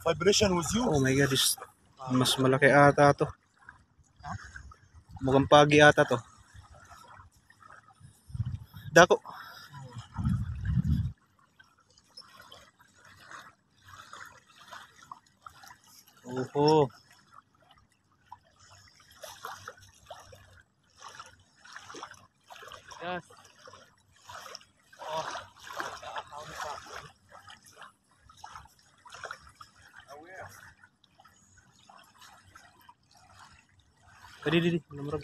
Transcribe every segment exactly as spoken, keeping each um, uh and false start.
vibration with you. Oh my god, this mas malaki ata to. Mukhang pagi ata to. Dako. Oho. Yes. Oh. Tadi di di nomor.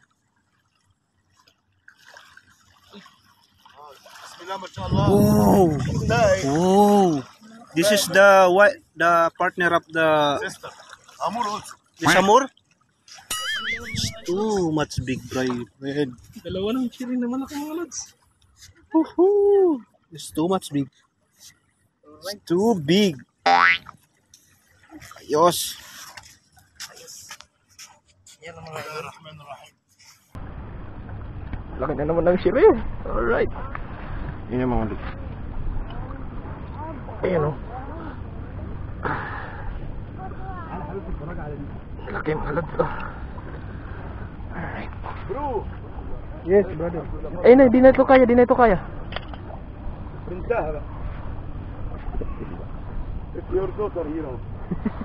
Bismillah, mashallah. Oh. Nice. Oh. This is the what the partner of the Sister. Amur also. this Amur. It's too much big, bro. Red. Dalawa ng chili na malaki mga lods. Woohoo! It's too much big. It's too big. Ayos. Yan ang mga idol. Laki na naman ng sili. Alright. Yun yung mga ulit. Ayan o. Laki mga ulit. Alright. Bro. Yes, brother. Eh, na, di na ito kaya, di na ito kaya. انتهى. It's your daughter, you know.